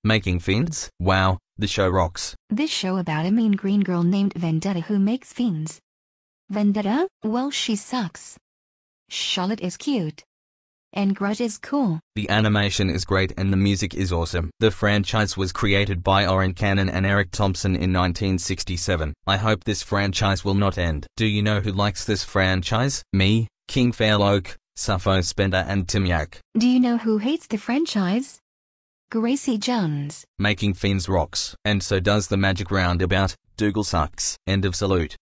Making Fiends? Wow, the show rocks. This show about a mean green girl named Vendetta who makes fiends. Vendetta? Well, she sucks. Charlotte is cute. And Grudge is cool. The animation is great and the music is awesome. The franchise was created by Oren Cannon and Eric Thompson in 1967. I hope this franchise will not end. Do you know who likes this franchise? Me, King Fairloak, Sappho Spender and Tim Yak. Do you know who hates the franchise? Gracie Jones. Making Fiends rocks. And so does the Magic Roundabout. Dougal sucks. End of salute.